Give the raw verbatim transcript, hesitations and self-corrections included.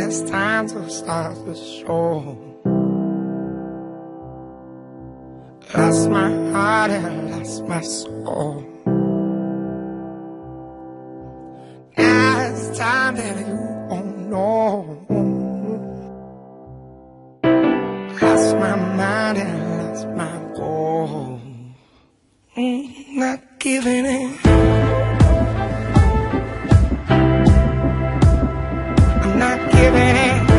it's time to start the show. Lost my heart and lost my soul. Now it's time that you won't know. Lost my mind and lost my goal. Mm, not giving in. I'm not giving in.